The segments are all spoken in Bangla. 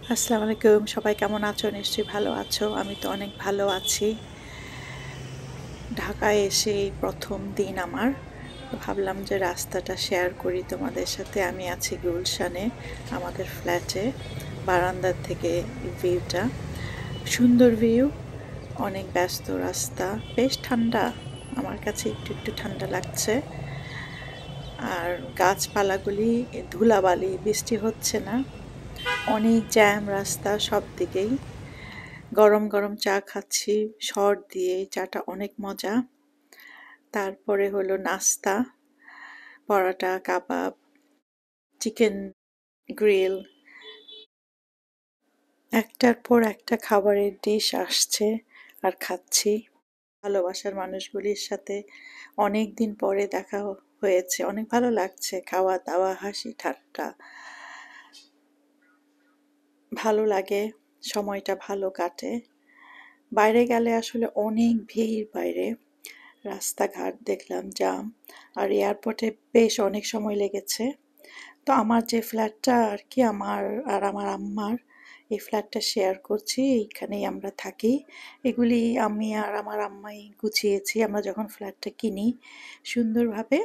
আসসালামু আলাইকুম, সবাই কেমন আছো? নিশ্চয়ই ভালো আছো। আমি তো অনেক ভালো আছি। ঢাকায় এসে এই প্রথম দিন আমার। তো ভাবলাম যে রাস্তাটা শেয়ার করি তোমাদের সাথে। আমি আছি গুলশানে, আমাদের ফ্ল্যাটে। বারান্দার থেকে ভিউটা সুন্দর ভিউ। অনেক ব্যস্ত রাস্তা, বেশ ঠান্ডা। আমার কাছে একটু একটু ঠান্ডা লাগছে। আর গাছপালাগুলি ধুলাবালি, বৃষ্টি হচ্ছে না। অনেক জ্যাম রাস্তা সব দিকেই। গরম গরম চা খাচ্ছি শর্ট দিয়ে, চাটা অনেক মজা। তারপরে হলো নাস্তা, পরাটা, কাবাব, চিকেন গ্রিল, একটার পর একটা খাবারের ডিশ আসছে আর খাচ্ছি। ভালোবাসার মানুষগুলির সাথে অনেক দিন পরে দেখা হয়েছে, অনেক ভালো লাগছে। খাওয়া দাওয়া, হাসি ঠাট্টা, ভালো লাগে, সময়টা ভালো কাটে। বাইরে গেলে আসলে অনেক ভিড় বাইরে, রাস্তাঘাট দেখলাম জাম। আর এয়ারপোর্টে বেশ অনেক সময় লেগেছে। তো আমার যে ফ্ল্যাটটা আর কি, আমার আর আমার আম্মার এই ফ্ল্যাটটা শেয়ার করছি, এইখানেই আমরা থাকি। এগুলি আমি আর আমার আম্মাই গুছিয়েছি আমরা যখন ফ্ল্যাটটা কিনি সুন্দরভাবে।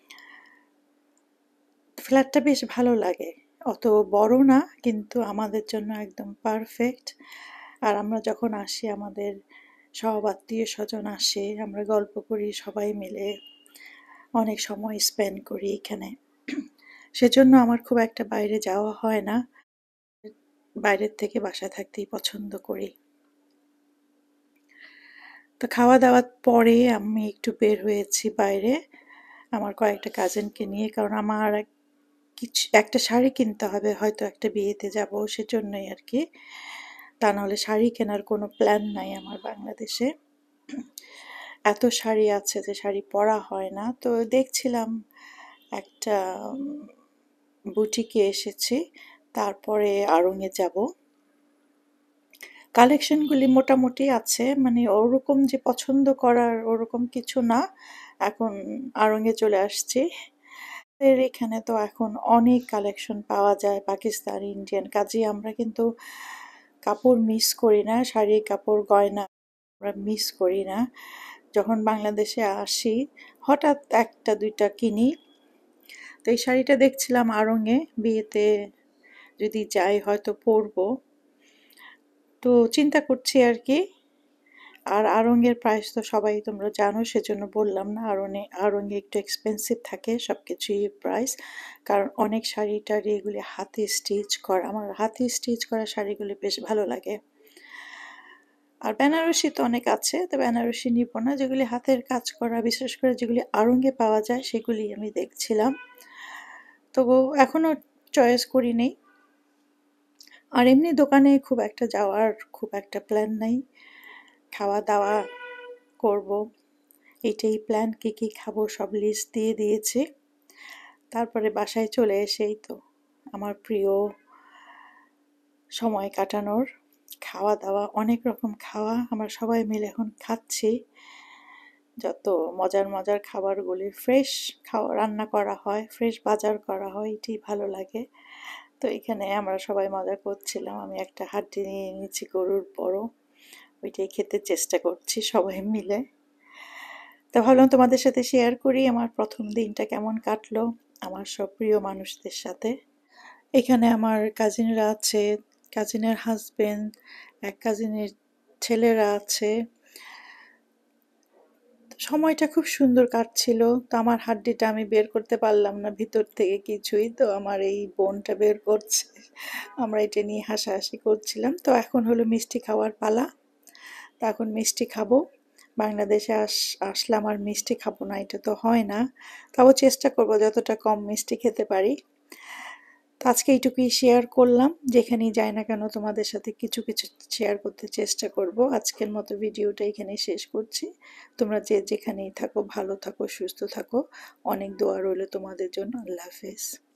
ফ্ল্যাটটা বেশ ভালো লাগে, অত বড় না কিন্তু আমাদের জন্য একদম পারফেক্ট। আর আমরা যখন আসি, আমাদের সব আত্মীয় স্বজন আসে, আমরা গল্প করি সবাই মিলে, অনেক সময় স্পেন্ড করি এখানে। সেজন্য আমার খুব একটা বাইরে যাওয়া হয় না, বাইরের থেকে বাসায় থাকতেই পছন্দ করি। তো খাওয়া দাওয়ার পরে আমি একটু বের হয়েছি বাইরে আমার কয়েকটা কাজিনকে নিয়ে, কারণ আমার কিছু একটা শাড়ি কিনতে হবে, হয়তো একটা বিয়েতে যাব, সেজন্যই আর কি। তা নাহলে শাড়ি কেনার কোনো প্ল্যান নাই আমার বাংলাদেশে। এত শাড়ি আছে যে শাড়ি পরা হয় না। তো দেখছিলাম একটা বুটিকে এসেছি, তারপরে আড়ংয়ে যাব। কালেকশনগুলি মোটামুটি আছে, মানে ওরকম যে পছন্দ করার ওরকম কিছু না। এখন আড়ংয়ে চলে আসছি। এর এখানে তো এখন অনেক কালেকশন পাওয়া যায়, পাকিস্তানি, ইন্ডিয়ান। কাজেই আমরা কিন্তু কাপড় মিস করি না, শাড়ি কাপড় গয়না আমরা মিস করি না। যখন বাংলাদেশে আসি হঠাৎ একটা দুইটা কিনি। তো এই শাড়িটা দেখছিলাম আড়ংয়ে, বিয়েতে যদি যাই হয়তো পরবো। তো চিন্তা করছি আর কি। আর আড়ংয়ের প্রাইস তো সবাই তোমরা জানো, সেজন্য বললাম না। আড়ংয়ে একটু এক্সপেন্সিভ থাকে সব কিছুই প্রাইস, কারণ অনেক শাড়ি টাড়ি এগুলি হাতে স্টিচ করা। আমার হাতে স্টিচ করা শাড়িগুলি বেশ ভালো লাগে। আর বেনারসি তো অনেক আছে, তো বেনারসি নিব না, যেগুলি হাতের কাজ করা, বিশেষ করে যেগুলি আড়ংয়ে পাওয়া যায় সেগুলি আমি দেখছিলাম। তো এখনো চয়েস করি নেই। আর এমনি দোকানে খুব একটা যাওয়ার খুব একটা প্ল্যান নাই, খাওয়া দাওয়া করব, এটাই প্ল্যান। কী কী খাবো সব লিস্ট দিয়ে দিয়েছি। তারপরে বাসায় চলে এসেই তো আমার প্রিয় সময় কাটানোর খাওয়া দাওয়া, অনেক রকম খাওয়া আমরা সবাই মিলে এখন খাচ্ছি। যত মজার মজার খাবারগুলি ফ্রেশ খাওয়া রান্না করা হয়, ফ্রেশ বাজার করা হয়, এটাই ভালো লাগে। তো এখানে আমরা সবাই মজা করছিলাম। আমি একটা হাড্ডি নিয়ে নিয়েছি গরুর বড়, ওইটাই খেতে চেষ্টা করছি সবাই মিলে। তা ভাবলাম তোমাদের সাথে শেয়ার করি আমার প্রথম দিনটা কেমন কাটলো আমার সব প্রিয় মানুষদের সাথে। এখানে আমার কাজিনরা আছে, কাজিনের হাজবেন্ড, এক কাজিনের ছেলেরা আছে। সময়টা খুব সুন্দর কাটছিল। তো আমার হাড্ডিটা আমি বের করতে পারলাম না ভিতর থেকে কিছুই, তো আমার এই বোনটা বের করছে। আমরা এটা নিয়ে হাসাহাসি করছিলাম। তো এখন হলো মিষ্টি খাওয়ার পালা। তো এখন মিষ্টি খাবো। বাংলাদেশে আসলাম আর মিষ্টি খাবো না, এটা তো হয় না। তাও চেষ্টা করবো যতটা কম মিষ্টি খেতে পারি। তো আজকে এইটুকুই শেয়ার করলাম, যেখানেই যাই না কেন তোমাদের সাথে কিছু কিছু শেয়ার করতে চেষ্টা করব। আজকের মতো ভিডিওটা এখানেই শেষ করছি। তোমরা যে যেখানেই থাকো ভালো থাকো, সুস্থ থাকো। অনেক দোয়া রইল তোমাদের জন্য। আল্লাহ হাফেজ।